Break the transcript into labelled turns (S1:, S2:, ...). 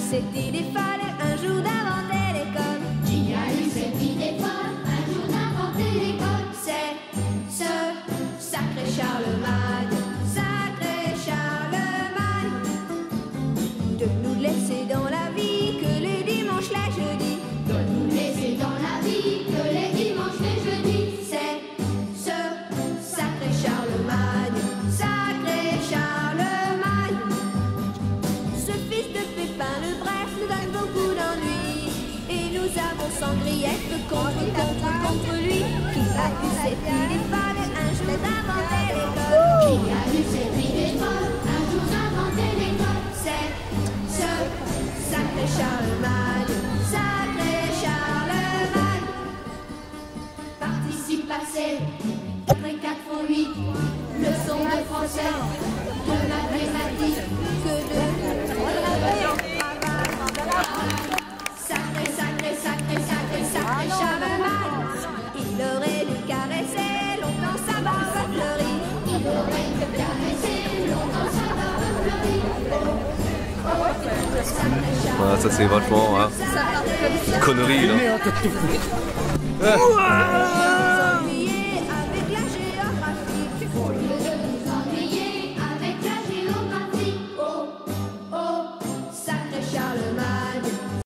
S1: cette idée folle un jour d'inventer l'école?
S2: Qui a eu cette idée folle un jour d'inventer l'école?
S1: C'est ce sacré Charlemagne, sacré Charlemagne, de nous laisser dans la vie que les dimanches, les jeudis,
S2: De nous laisser dans la vie que les dimanches, les jeudis.
S1: c'est ce sacré Charlemagne, sacré Charlemagne. Ce fils de Pépin le Bref nous donne beaucoup d'ennuis, et nous avons sans grief contre lui, qui a eu cette idée folle un jour d'inventer l'école.
S2: Qui a eu cette idée folle un jour d'inventer l'école?
S1: C'est ce sacré Charlemagne, sacré Charlemagne.
S2: Participe passé, après 4 fois 8, leçon de français, de mathématiques.
S1: Que de sacré, sacré, sacré, sacré, sacré Charlemagne. Il aurait dû caresser longtemps sa barbe fleurie.
S2: Il aurait pu caresser longtemps sa barbe fleurie.
S1: Sacré Charlemagne.
S3: Voilà, ça c'est vachement hein, connerie là.